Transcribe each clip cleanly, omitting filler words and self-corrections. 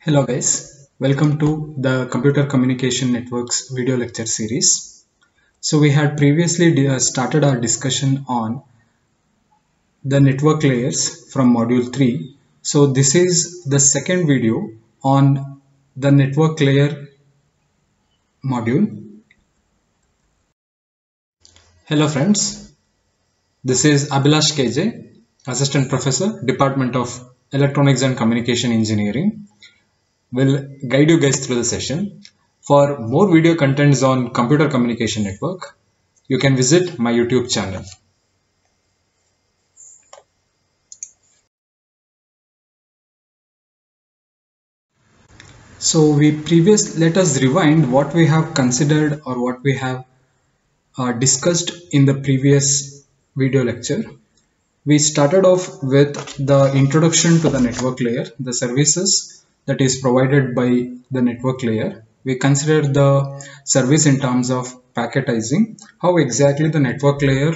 Hello guys, welcome to the Computer Communication Networks video lecture series. So we had previously started our discussion on the network layers from module 3. So this is the second video on the network layer module. Hello friends, this is Abhilash KJ, Assistant Professor, Department of Electronics and Communication Engineering. Will guide you guys through the session. For more video contents on computer communication network, you can visit my YouTube channel. So let us rewind what we have considered or what we have discussed in the previous video lecture. We started off with the introduction to the network layer, the services that is provided by the network layer. We considered the service in terms of packetizing, how exactly the network layer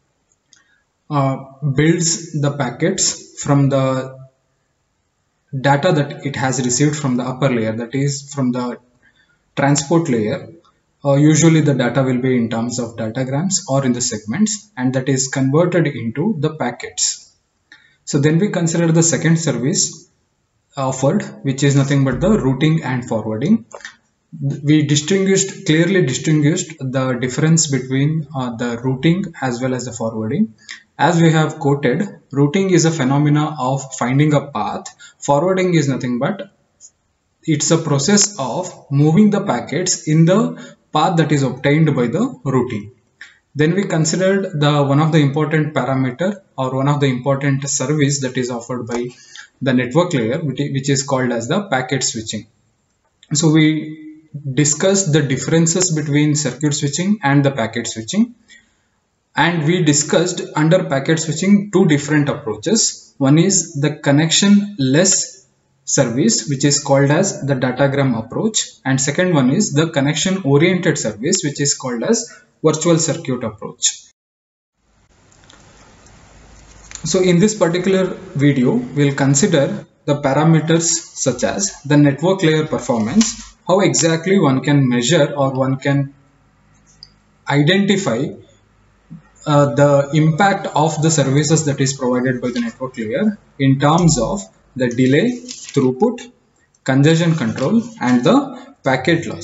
builds the packets from the data that it has received from the upper layer, that is from the transport layer. Usually the data will be in terms of datagrams or in the segments, and that is converted into the packets. So then we consider the second service offered, which is nothing but the routing and forwarding. We clearly distinguished the difference between the routing as well as the forwarding. As we have quoted, routing is a phenomena of finding a path. Forwarding is nothing but it's a process of moving the packets in the path that is obtained by the routing. Then we considered one of the important parameter or one of the important service that is offered by the network layer, which is called as the packet switching. So we discussed the differences between circuit switching and the packet switching, and we discussed under packet switching two different approaches. One is the connection-less service, which is called as the datagram approach, and second one is the connection-oriented service, which is called as virtual circuit approach. So in this particular video, we'll consider the parameters such as the network layer performance, how exactly one can measure or one can identify the impact of the services that is provided by the network layer in terms of the delay, throughput, congestion control, and the packet loss.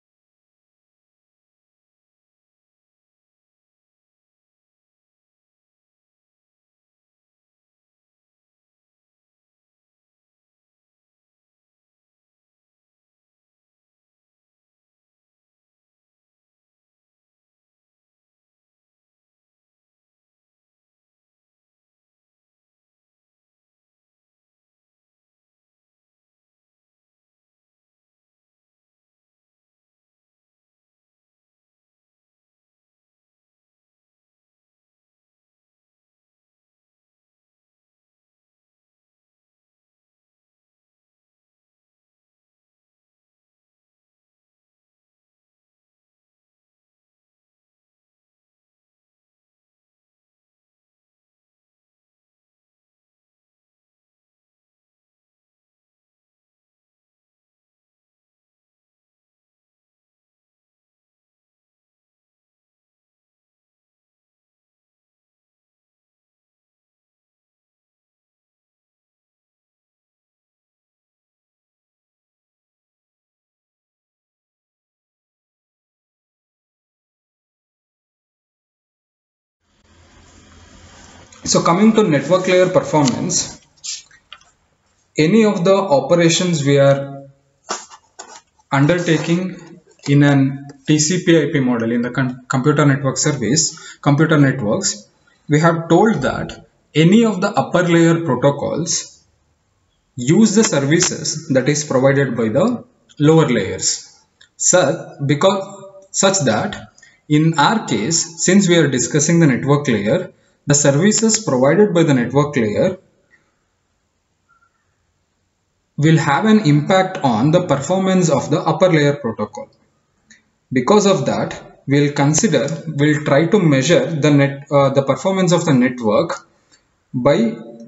So coming to network layer performance, any of the operations we are undertaking in an TCP/IP model in the computer network service, computer networks, we have told that any of the upper layer protocols use the services that is provided by the lower layers. Such that in our case, since we are discussing the network layer, the services provided by the network layer will have an impact on the performance of the upper layer protocol. Because of that, we'll try to measure the performance of the network by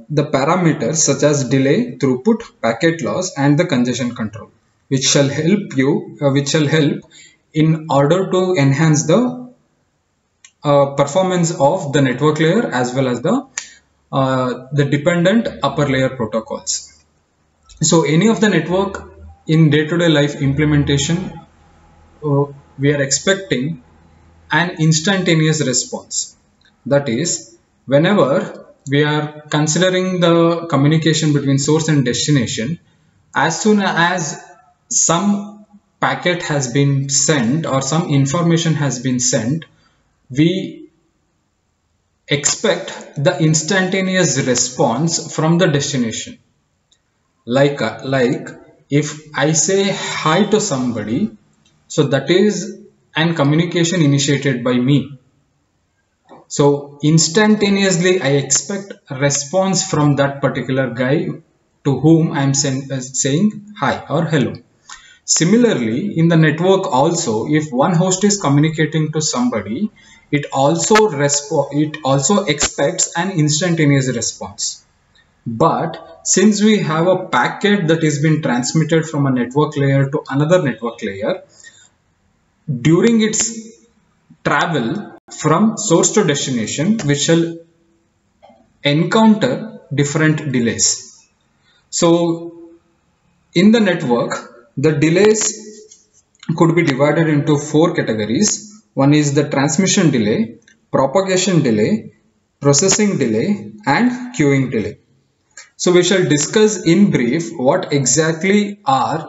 the parameters such as delay, throughput, packet loss, and the congestion control, which shall help in order to enhance the performance of the network layer as well as the dependent upper layer protocols. So any of the network in day-to-day life implementation, we are expecting an instantaneous response. That is, whenever we are considering the communication between source and destination, as soon as some packet has been sent or some information has been sent, we expect the instantaneous response from the destination. Like if I say hi to somebody, so that is an communication initiated by me. So instantaneously I expect a response from that particular guy to whom I am saying hi or hello. Similarly, in the network also, if one host is communicating to somebody, it also expects an instantaneous response. But since we have a packet that is being transmitted from a network layer to another network layer, during its travel from source to destination, we shall encounter different delays. So in the network, the delays could be divided into 4 categories. One is the transmission delay, propagation delay, processing delay, and queuing delay. So we shall discuss in brief what exactly are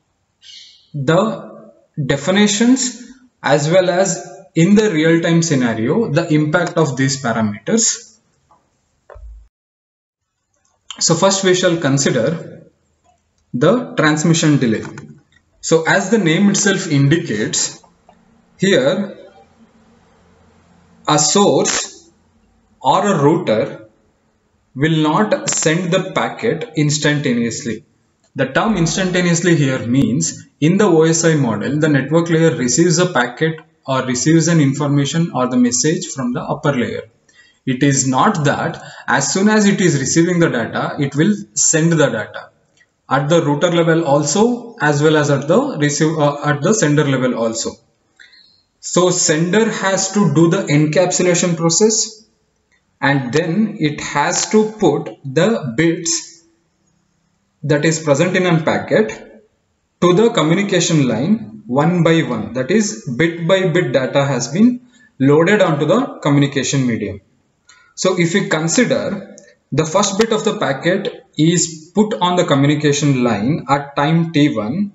the definitions as well as in the real-time scenario the impact of these parameters. So first we shall consider the transmission delay. So as the name itself indicates, here a source or a router will not send the packet instantaneously. The term instantaneously here means in the OSI model, the network layer receives a packet or receives an information or the message from the upper layer. It is not that as soon as it is receiving the data, it will send the data at the router level also as well as at the sender level also. So sender has to do the encapsulation process, and then it has to put the bits that is present in a packet to the communication line one by one. That is, bit by bit data has been loaded onto the communication medium. So if we consider the first bit of the packet is put on the communication line at time t1,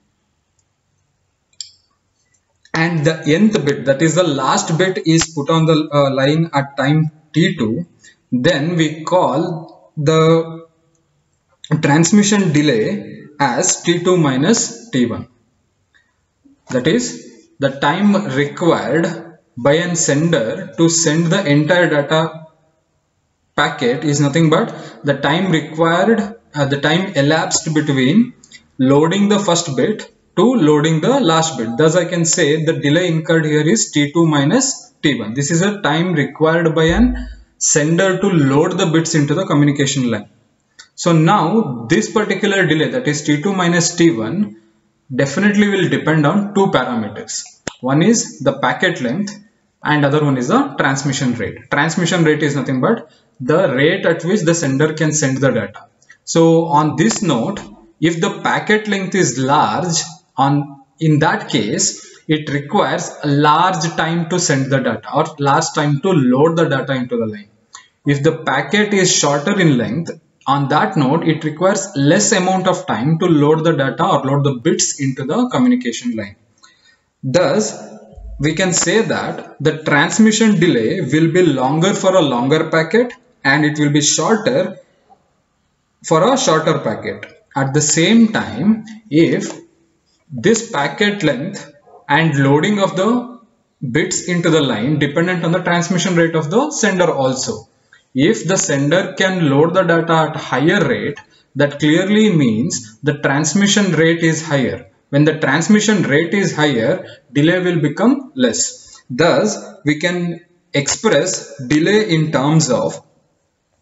and the nth bit, that is the last bit, is put on the line at time t2, then we call the transmission delay as t2 minus t1. That is the time required by a sender to send the entire data packet is nothing but the time required, the time elapsed between loading the first bit to loading the last bit. Thus I can say the delay incurred here is t2 minus t1. This is a time required by an sender to load the bits into the communication line. So now this particular delay, that is t2 minus t1, definitely will depend on 2 parameters. One is the packet length and other one is the transmission rate. Transmission rate is nothing but the rate at which the sender can send the data. So on this note, if the packet length is large, in that case it requires a large time to send the data or large time to load the data into the line. If the packet is shorter in length, on that note it requires less amount of time to load the data or load the bits into the communication line. Thus we can say that the transmission delay will be longer for a longer packet and it will be shorter for a shorter packet. At the same time, if this packet length and loading of the bits into the line dependent on the transmission rate of the sender also. If the sender can load the data at higher rate, that clearly means the transmission rate is higher. When the transmission rate is higher, delay will become less. Thus, we can express delay in terms of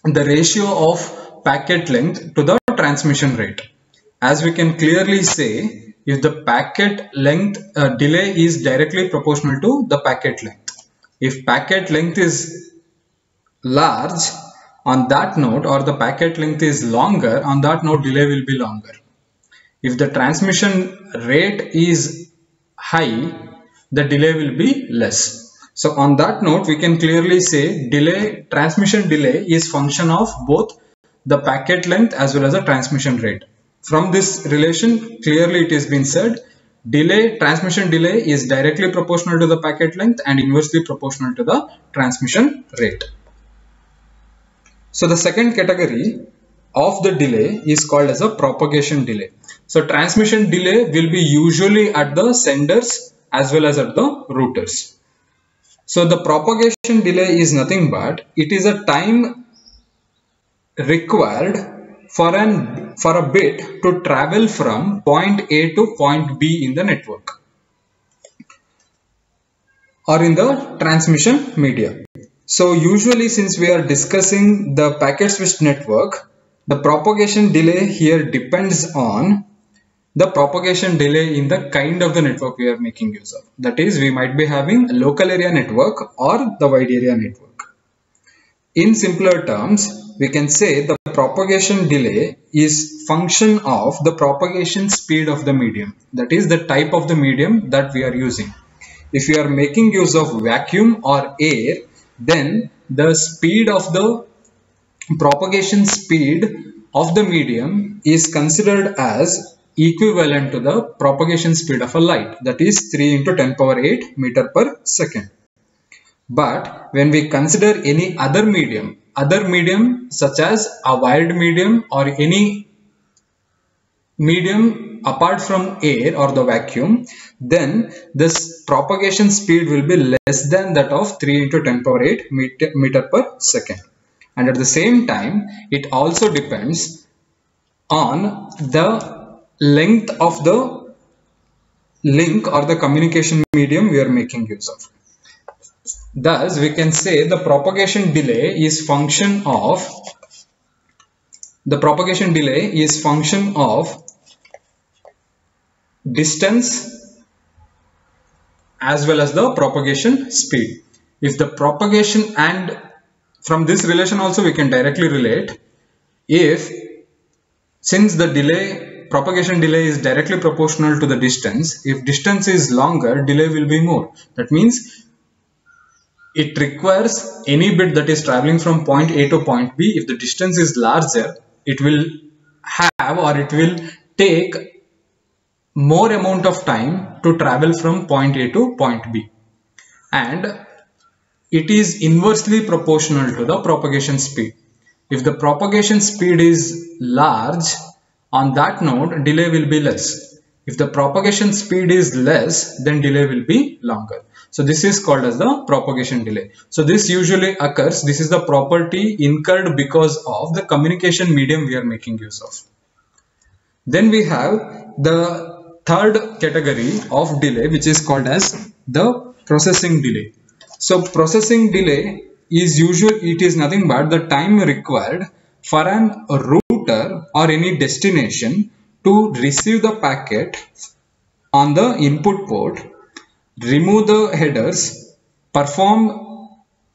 the ratio of packet length to the transmission rate. As we can clearly say, if the packet length delay is directly proportional to the packet length. If packet length is large on that node, or the packet length is longer on that node, delay will be longer. If the transmission rate is high, the delay will be less. So on that note, we can clearly say transmission delay is function of both the packet length as well as the transmission rate. From this relation, clearly it has been said, transmission delay is directly proportional to the packet length and inversely proportional to the transmission rate. So the second category of the delay is called as a propagation delay. So transmission delay will be usually at the senders as well as at the routers. So the propagation delay is nothing but it is a time required for a bit to travel from point A to point B in the network or in the transmission media. So usually, since we are discussing the packet switched network, the propagation delay here depends on the propagation delay in the kind of the network we are making use of. That is, we might be having a local area network or the wide area network. In simpler terms, we can say the propagation delay is function of the propagation speed of the medium. That is the type of the medium that we are using. If we are making use of vacuum or air, then the speed of the propagation speed of the medium is considered as equivalent to the propagation speed of a light, that is 3 into 10 power 8 meter per second. But when we consider any other medium such as a wired medium or any medium apart from air or the vacuum, then this propagation speed will be less than that of 3 into 10 power 8 meter per second. And at the same time, it also depends on the length of the link or the communication medium we are making use of. Thus, we can say the propagation delay is function of distance as well as the propagation speed. If the propagation, and from this relation also we can directly relate, since the propagation delay is directly proportional to the distance, if distance is longer, delay will be more. That means it requires any bit that is traveling from point A to point B. If the distance is larger, it will take more amount of time to travel from point A to point B, and it is inversely proportional to the propagation speed. If the propagation speed is large, on that node delay will be less. If the propagation speed is less, then delay will be longer. So this is called as the propagation delay. So this usually occurs, this is the property incurred because of the communication medium we are making use of. Then we have the third category of delay, which is called as the processing delay. So processing delay is nothing but the time required for a router or any destination to receive the packet on the input port, remove the headers, perform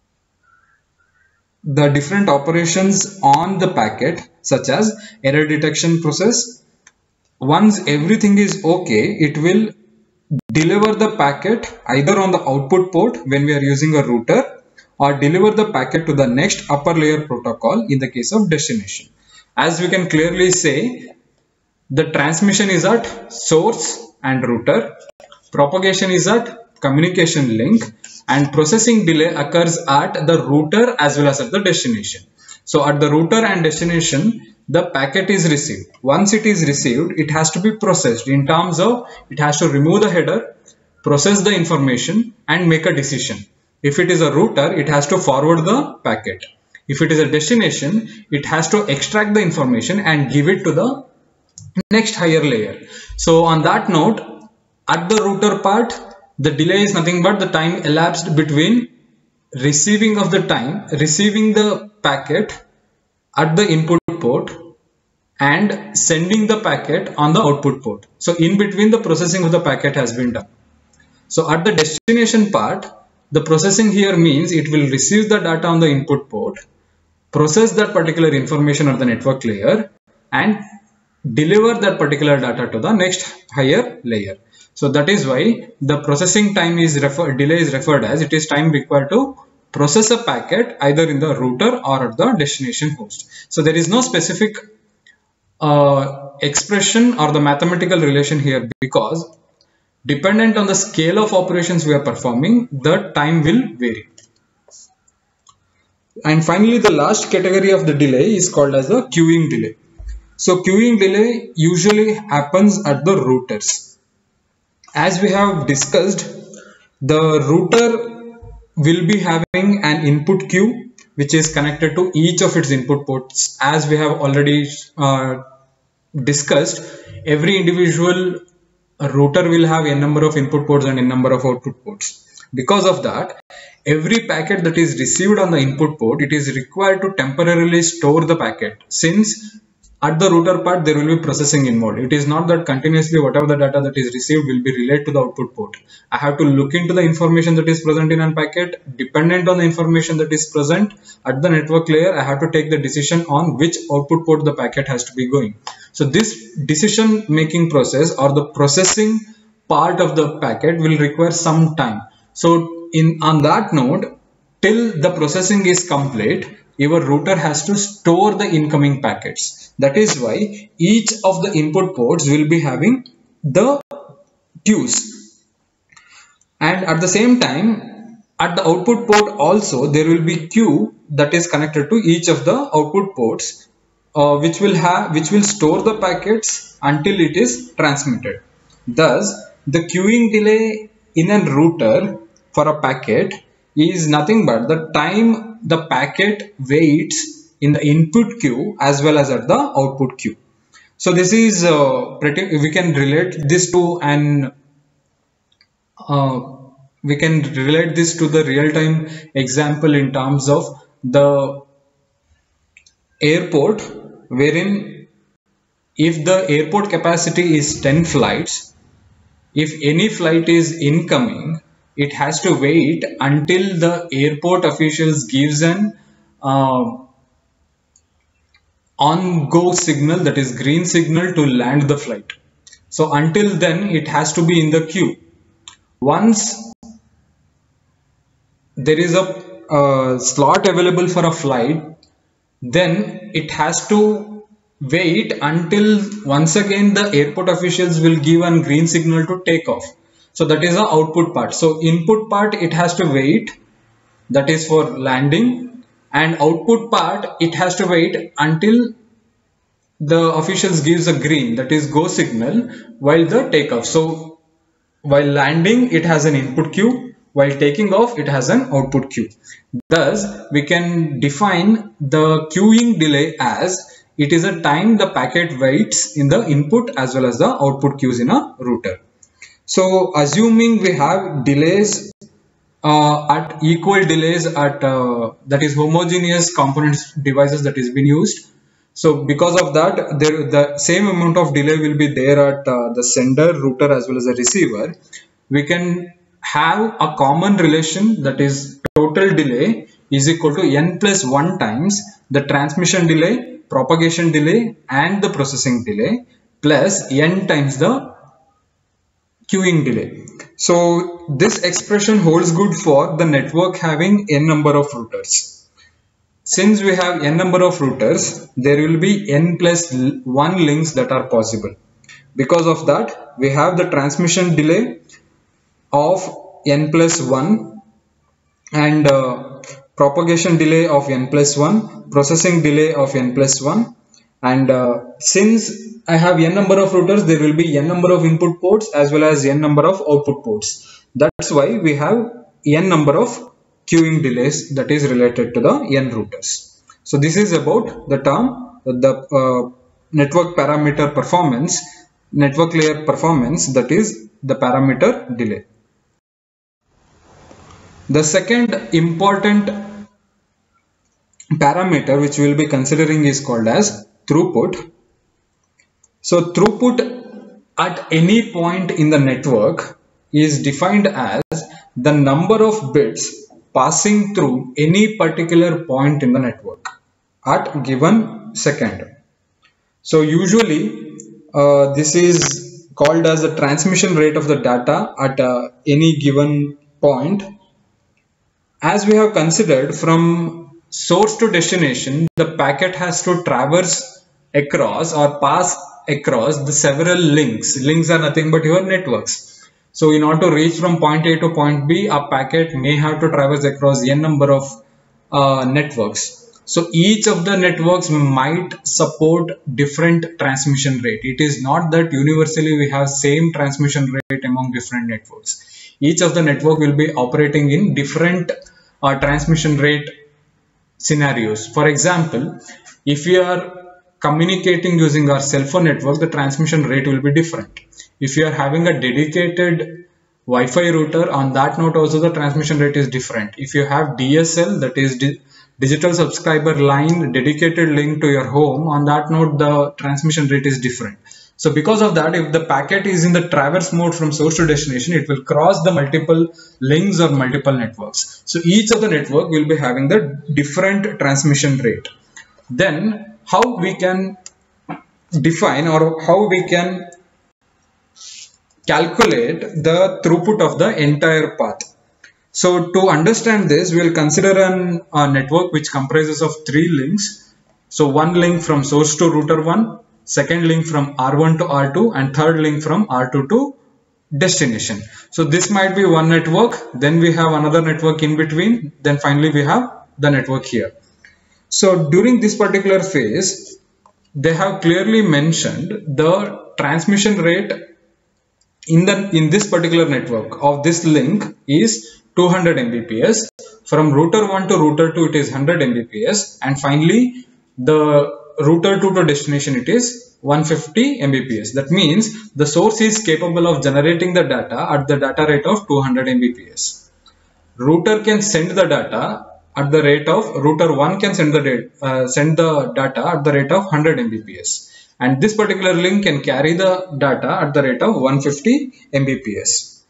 the different operations on the packet such as error detection process. Once everything is okay, it will deliver the packet either on the output port when we are using a router, or deliver the packet to the next upper layer protocol in the case of destination. As we can clearly say, the transmission is at source and router, propagation is at communication link, and processing delay occurs at the router as well as at the destination. So at the router and destination, the packet is received. Once it is received, it has to be processed in terms of it has to remove the header, process the information and make a decision. If it is a router, it has to forward the packet. If it is a destination, it has to extract the information and give it to the next higher layer. So on that note, at the router part, the delay is nothing but the time elapsed between receiving the packet at the input port and sending the packet on the output port. So in between, the processing of the packet has been done. So at the destination part, the processing here means it will receive the data on the input port, process that particular information at the network layer, and deliver that particular data to the next higher layer. So that is why the processing time is delay is referred as it is time required to process a packet either in the router or at the destination host. So there is no specific expression or the mathematical relation here, because dependent on the scale of operations we are performing, the time will vary. And finally, the last category of the delay is called as the queuing delay. So queuing delay usually happens at the routers. As we have discussed, the router will be having an input queue which is connected to each of its input ports. As we have already discussed, every individual router will have n number of input ports and n number of output ports. Because of that, every packet that is received on the input port, it is required to temporarily store the packet, since at the router part there will be processing involved. It is not that continuously whatever the data that is received will be relayed to the output port. I have to look into the information that is present in a packet. Dependent on the information that is present at the network layer, I have to take the decision on which output port the packet has to be going. So this decision making process or the processing part of the packet will require some time. So on that note, till the processing is complete, your router has to store the incoming packets. That is why each of the input ports will be having the queues. And at the same time, at the output port also, there will be queue that is connected to each of the output ports, which will store the packets until it is transmitted. Thus, the queuing delay in a router for a packet is nothing but the time the packet waits in the input queue as well as at the output queue. So this is we can relate this to the real-time example in terms of the airport, wherein if the airport capacity is 10 flights, if any flight is incoming, it has to wait until the airport officials gives an on-go signal, that is green signal, to land the flight. So until then it has to be in the queue. Once there is a slot available for a flight, then it has to wait until once again the airport officials will give a green signal to take off. So that is the output part. So input part, it has to wait, that is for landing, and output part, it has to wait until the officials gives a green, that is go signal, while the takeoff. So while landing it has an input queue, while taking off it has an output queue. Thus we can define the queuing delay as it is a time the packet waits in the input as well as the output queues in a router. So assuming we have delays at equal delays at that is homogeneous components devices that is being used. So because of that, the same amount of delay will be there at the sender, router as well as the receiver. We can have a common relation, that is total delay is equal to n plus 1 times the transmission delay, propagation delay and the processing delay plus n times the queuing delay. So this expression holds good for the network having n number of routers. Since we have n number of routers, there will be n plus 1 links that are possible. Because of that, we have the transmission delay of n plus 1 and propagation delay of n plus 1, processing delay of n plus 1, and since I have n number of routers, there will be n number of input ports as well as n number of output ports. That's why we have n number of queuing delays that is related to the n routers. So this is about the term, the network parameter performance, network layer performance, that is the parameter delay. The second important parameter which we will be considering is called as throughput. So throughput at any point in the network is defined as the number of bits passing through any particular point in the network at given second. So usually this is called as the transmission rate of the data at any given point. As we have considered, from source to destination, the packet has to traverse across or pass across the several links. Links are nothing but your networks. So in order to reach from point A to point B, a packet may have to traverse across n number of networks. So each of the networks might support different transmission rate. It is not that universally we have same transmission rate among different networks. Each of the network will be operating in different transmission rate scenarios. For example, if we are communicating using our cell phone network, the transmission rate will be different. If you are having a dedicated Wi-Fi router, on that note also the transmission rate is different. If you have DSL, that is digital subscriber line, dedicated link to your home, on that note the transmission rate is different. So because of that, if the packet is in the traverse mode from source to destination, it will cross the multiple links or multiple networks. So each of the network will be having the different transmission rate. Then how we can define or how we can calculate the throughput of the entire path. So to understand this, we will consider a network which comprises of 3 links. So one link from source to router 1, second link from R1 to R2, and third link from R2 to destination. So this might be one network, then we have another network in between, then finally we have the network here. So during this particular phase, they have clearly mentioned the transmission rate in this particular network of this link is 200 Mbps. From router 1 to router 2 it is 100 Mbps, and finally the router 2 to destination it is 150 Mbps. That means the source is capable of generating the data at the data rate of 200 Mbps. Router can send the data at the rate of, router 1 can send the data at the rate of 100 Mbps. And this particular link can carry the data at the rate of 150 Mbps.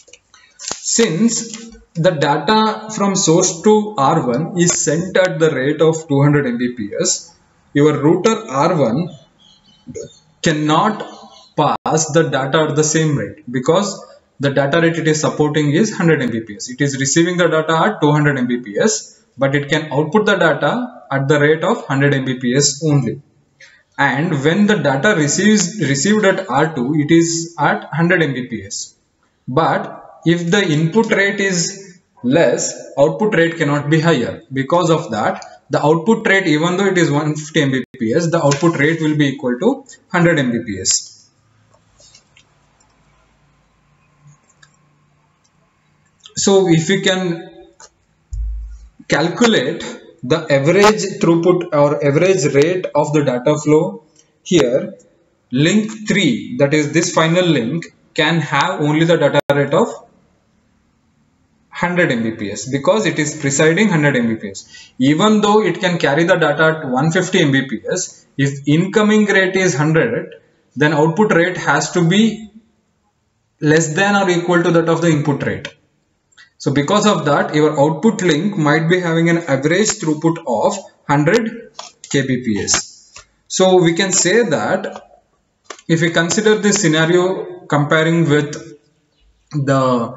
Since the data from source to R1 is sent at the rate of 200 Mbps, your router R1 cannot pass the data at the same rate because the data rate it is supporting is 100 Mbps. It is receiving the data at 200 Mbps, but it can output the data at the rate of 100 Mbps only. And when the data received at R2, it is at 100 Mbps. But if the input rate is less, output rate cannot be higher. Because of that, the output rate, even though it is 150 Mbps, the output rate will be equal to 100 Mbps. So if we can calculate the average throughput or average rate of the data flow here, link 3, that is this final link, can have only the data rate of 100 Mbps because it is presiding 100 Mbps. Even though it can carry the data at 150 Mbps, if incoming rate is 100, then output rate has to be less than or equal to that of the input rate. So because of that, your output link might be having an average throughput of 100 kbps. So we can say that if we consider this scenario comparing with the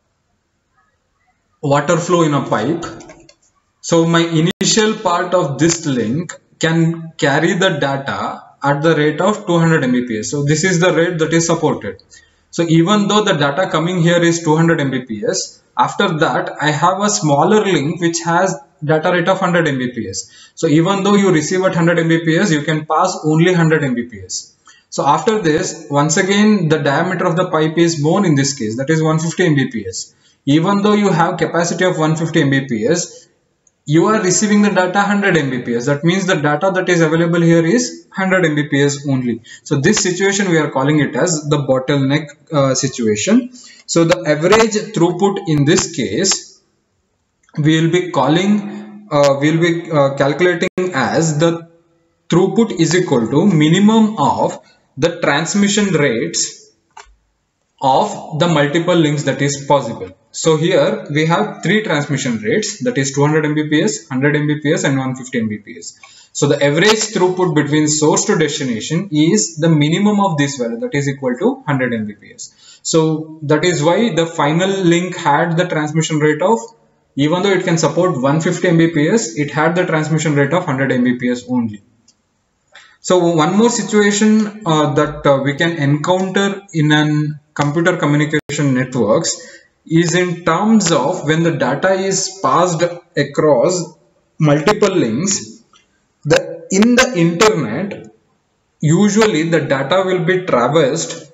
water flow in a pipe, so my initial part of this link can carry the data at the rate of 200 Mbps. So this is the rate that is supported. So even though the data coming here is 200 Mbps, after that I have a smaller link which has data rate of 100 Mbps. So even though you receive at 100 Mbps, you can pass only 100 Mbps. So after this, once again the diameter of the pipe is more in this case, that is 150 Mbps. Even though you have capacity of 150 Mbps, you are receiving the data 100 Mbps. That means the data that is available here is 100 Mbps only. So this situation we are calling it as the bottleneck situation. So the average throughput in this case we will be calling we'll be calculating as the throughput is equal to minimum of the transmission rates of the multiple links that is possible. So here we have three transmission rates, that is 200 Mbps, 100 Mbps and 150 Mbps. So the average throughput between source to destination is the minimum of this value, that is equal to 100 Mbps. So that is why the final link had the transmission rate of, even though it can support 150 Mbps, it had the transmission rate of 100 Mbps only. So one more situation that we can encounter in an computer communication networks is in terms of when the data is passed across multiple links. In the internet, usually the data will be traversed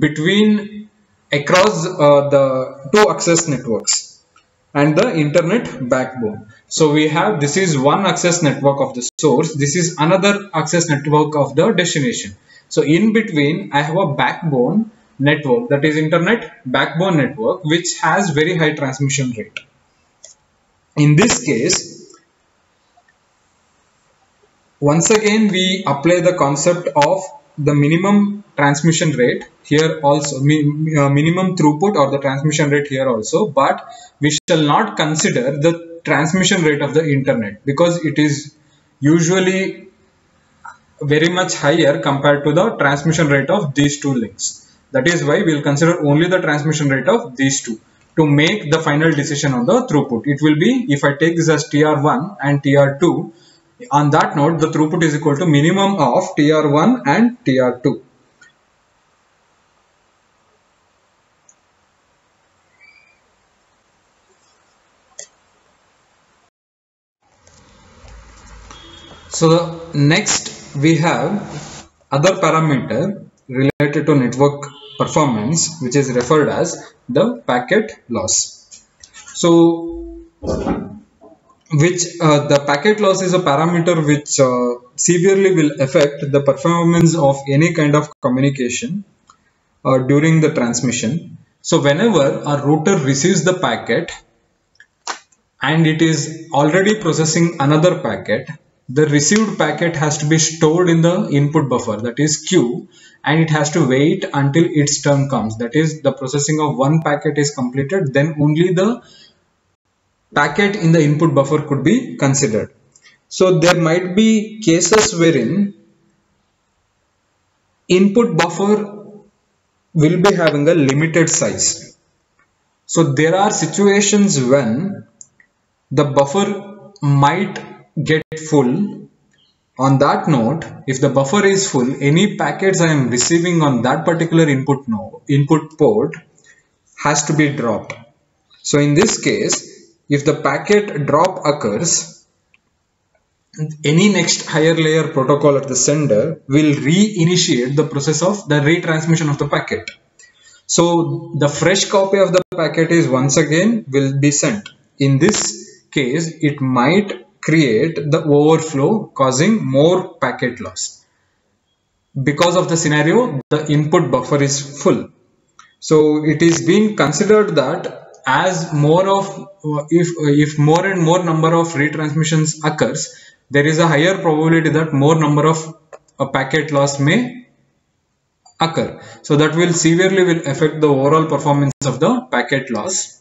across the two access networks and the internet backbone. So we have, this is one access network of the source, this is another access network of the destination. So in between I have a backbone network, that is internet backbone network, which has very high transmission rate. In this case, once again we apply the concept of the minimum transmission rate here also, minimum throughput or the transmission rate here also, but we shall not consider the transmission rate of the internet because it is usually very much higher compared to the transmission rate of these two links. That is why we will consider only the transmission rate of these two to make the final decision on the throughput. It will be, if I take this as TR1 and TR2, on that note the throughput is equal to minimum of TR1 and TR2. So the next we have other parameter related to network performance, which is referred as the packet loss. So the packet loss is a parameter which severely will affect the performance of any kind of communication during the transmission. So whenever a router receives the packet and it is already processing another packet, the received packet has to be stored in the input buffer, that is queue, and it has to wait until its turn comes. That is, the processing of one packet is completed, then only the packet in the input buffer could be considered. So there might be cases wherein input buffer will be having a limited size. So there are situations when the buffer might get full. On that note, if the buffer is full, any packets I am receiving on that particular input port has to be dropped. So in this case, if the packet drop occurs, any next higher layer protocol at the sender will reinitiate the process of the retransmission of the packet. So the fresh copy of the packet is once again will be sent. In this case, it might create the overflow, causing more packet loss. Because of the scenario, the input buffer is full. So it is being considered that as more of if more and more number of retransmissions occurs, there is a higher probability that more number of packet loss may occur. So that will severely affect the overall performance of the packet loss.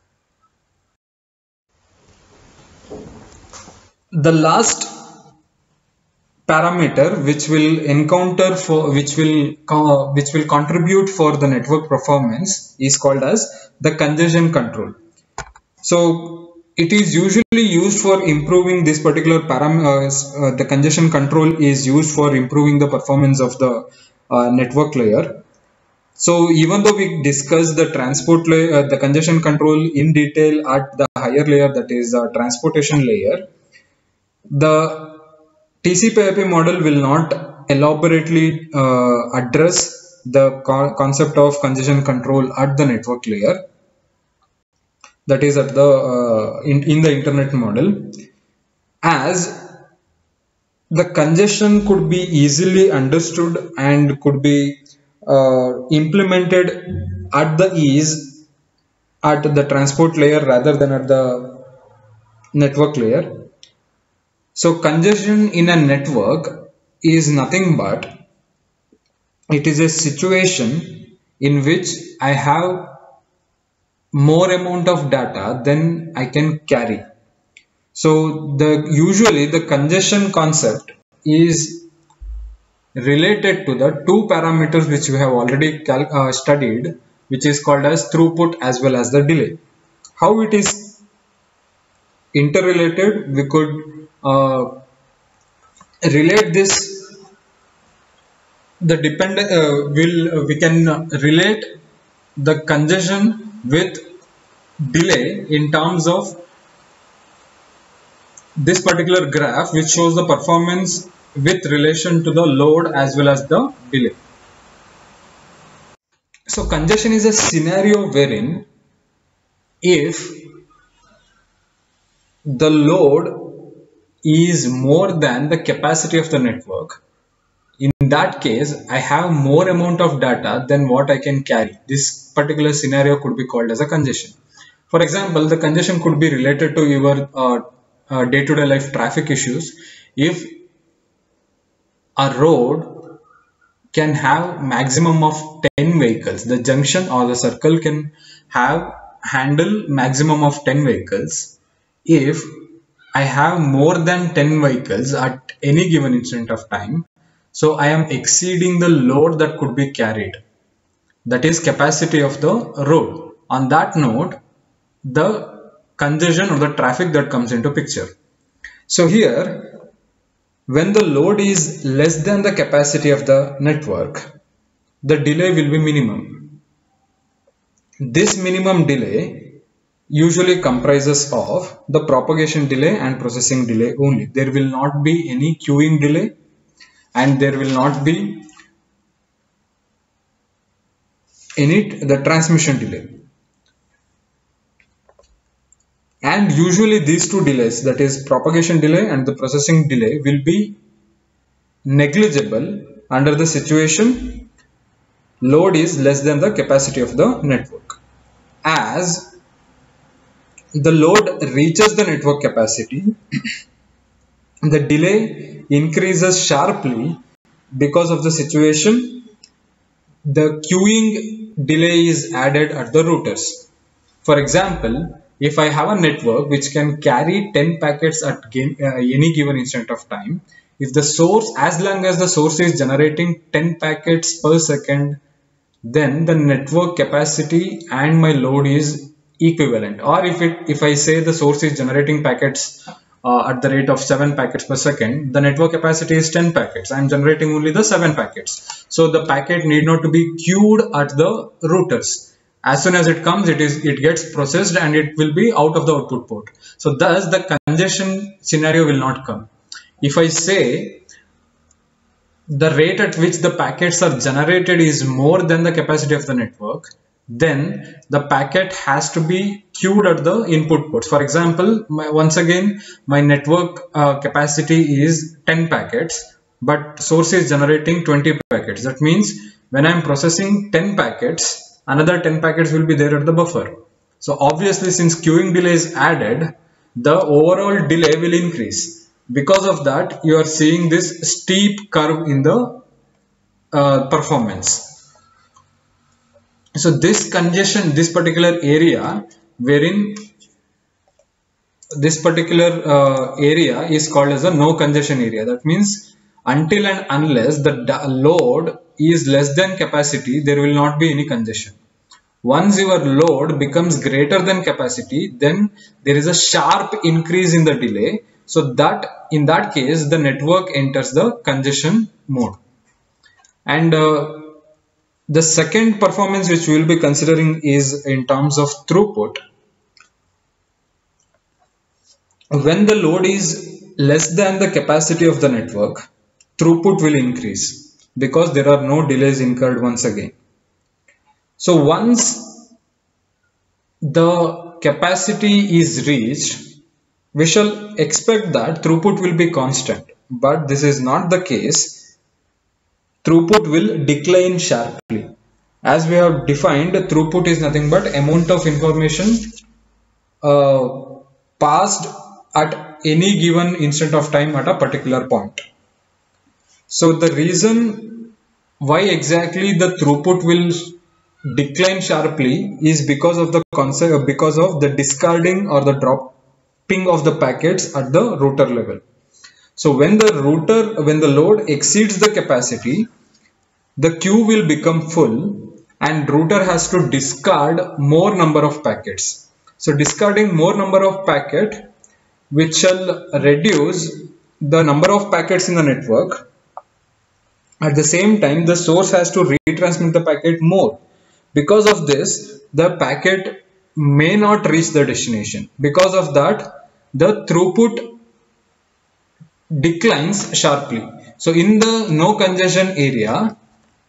The last parameter which will encounter for which will contribute for the network performance is called as the congestion control. So it is usually used for improving this particular parameter. The congestion control is used for improving the performance of the network layer. So even though we discussed the transport layer, the congestion control in detail at the higher layer, that is the transportation layer, the TCP/IP model will not elaborately address the concept of congestion control at the network layer, that is at the in the internet model, as the congestion could be easily understood and could be implemented at the ease at the transport layer rather than at the network layer. So congestion in a network is nothing but it is a situation in which I have more amount of data than I can carry. So usually the congestion concept is related to the two parameters which we have already studied, which is called as throughput as well as the delay. How it is interrelated? We could relate this. We can relate the congestion with delay in terms of this particular graph, which shows the performance with relation to the load as well as the delay. So congestion is a scenario wherein if the load is more than the capacity of the network, in that case I have more amount of data than what I can carry. This particular scenario could be called as a congestion. For example, the congestion could be related to your day-to-day life traffic issues. If a road can have maximum of 10 vehicles, the junction or the circle can handle maximum of 10 vehicles. If I have more than 10 vehicles at any given instant of time, so I am exceeding the load that could be carried, that is capacity of the road. On that note, the congestion or the traffic that comes into picture. So here, when the load is less than the capacity of the network, the delay will be minimum. This minimum delay usually comprises of the propagation delay and processing delay only. There will not be any queuing delay and there will not be the transmission delay. And usually these two delays, that is propagation delay and the processing delay, will be negligible under the situation load is less than the capacity of the network. As the load reaches the network capacity, the delay increases sharply because of the situation. The queuing delay is added at the routers. For example, if I have a network which can carry 10 packets at any given instant of time, if the source, as long as the source is generating 10 packets per second, then the network capacity and my load is equivalent. Or if I say the source is generating packets at the rate of 7 packets per second, the network capacity is 10 packets. I am generating only the 7 packets. So the packet need not to be queued at the routers. As soon as it comes, it gets processed and it will be out of the output port. So thus the congestion scenario will not come. If I say the rate at which the packets are generated is more than the capacity of the network, then the packet has to be queued at the input ports. For example, once again, my network capacity is 10 packets, but source is generating 20 packets. That means when I am processing 10 packets, another 10 packets will be there at the buffer. So obviously, since queuing delay is added, the overall delay will increase. Because of that, you are seeing this steep curve in the performance. So this congestion, this particular area, wherein this particular area is called as a no congestion area. That means until and unless the load is less than capacity, there will not be any congestion. Once your load becomes greater than capacity, then there is a sharp increase in the delay. So that in that case, the network enters the congestion mode. And the second performance which we will be considering is in terms of throughput. When the load is less than the capacity of the network, throughput will increase because there are no delays incurred once again. So once the capacity is reached, we shall expect that throughput will be constant, but this is not the case. Throughput will decline sharply. As we have defined, throughput is nothing but amount of information passed at at any given instant of time at a particular point. So the reason why exactly the throughput will decline sharply is because of the concept, because of the discarding or the dropping of the packets at the router level. So when the load exceeds the capacity, the queue will become full and router has to discard more number of packets. So discarding more number of packet, which shall reduce the number of packets in the network. At the same time, the source has to retransmit the packet more. Because of this, the packet may not reach the destination. Because of that, the throughput declines sharply. So in the no congestion area,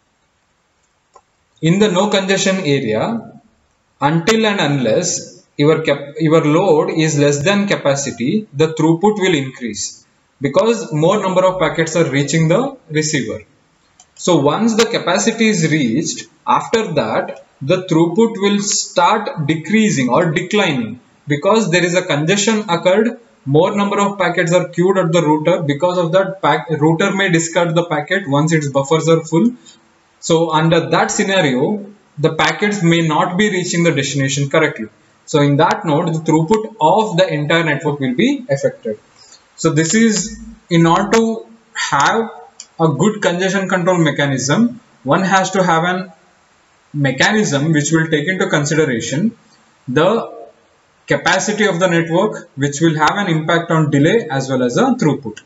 until and unless your load is less than capacity, the throughput will increase because more number of packets are reaching the receiver. So once the capacity is reached, after that the throughput will start decreasing or declining because there is a congestion occurred. More number of packets are queued at the router. Because of that, router may discard the packet once its buffers are full. So under that scenario, the packets may not be reaching the destination correctly. So in that node, the throughput of the entire network will be affected. So this is, in order to have a good congestion control mechanism, one has to have a mechanism which will take into consideration the capacity of the network, which will have an impact on delay as well as a throughput.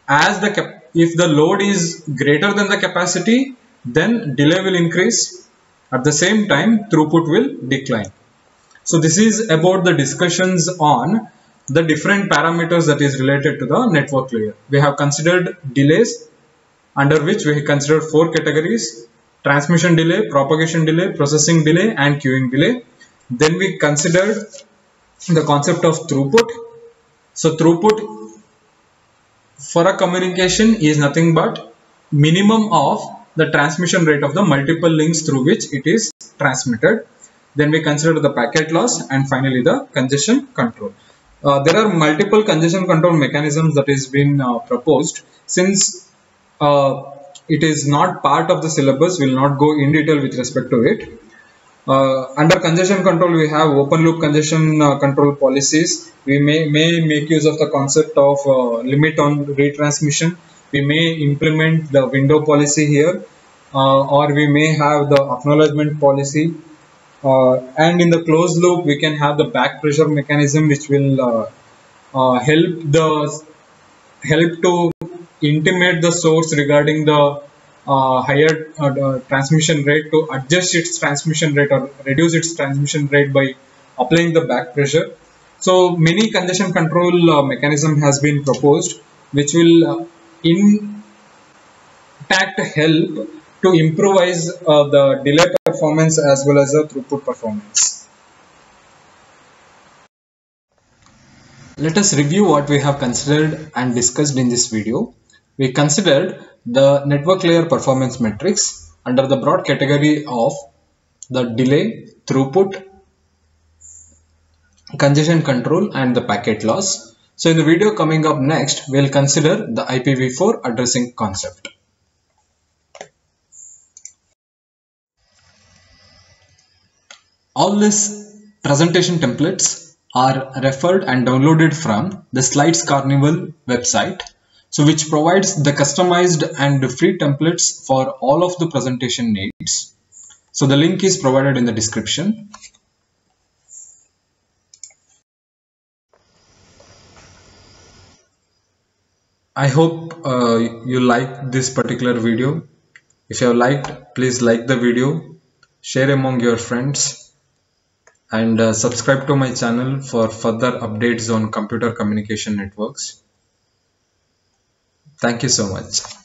If the load is greater than the capacity, then delay will increase. At the same time, throughput will decline. So this is about the discussions on the different parameters that is related to the network layer. We have considered delays, under which we considered 4 categories: transmission delay, propagation delay, processing delay and queuing delay. Then we considered the concept of throughput. So throughput for a communication is nothing but minimum of the transmission rate of the multiple links through which it is transmitted. Then we consider the packet loss, and finally the congestion control. There are multiple congestion control mechanisms that is been proposed. Since it is not part of the syllabus, we will not go in detail with respect to it. Under congestion control, we have open loop congestion control policies. We may make use of the concept of limit on retransmission. We may implement the window policy here, or we may have the acknowledgement policy. And in the closed loop, we can have the back pressure mechanism, which will help to intimate the source regarding the higher transmission rate to adjust its transmission rate or reduce its transmission rate by applying the back pressure. So many congestion control mechanism has been proposed, which will in fact help to improvise the delay performance as well as the throughput performance. Let us review what we have considered and discussed in this video. We considered the network layer performance metrics under the broad category of the delay, throughput, congestion control and the packet loss. So in the video coming up next, we will consider the IPv4 addressing concept. All these presentation templates are referred and downloaded from the Slides Carnival website, so which provides the customized and free templates for all of the presentation needs. So the link is provided in the description. I hope you like this particular video. If you have liked, please like the video, share among your friends, and subscribe to my channel for further updates on computer communication networks. Thank you so much.